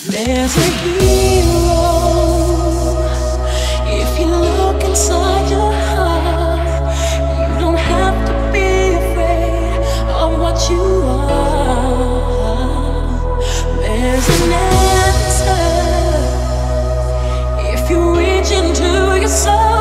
There's a hero if you look inside your heart. You don't have to be afraid of what you are. There's an answer if you reach into your soul.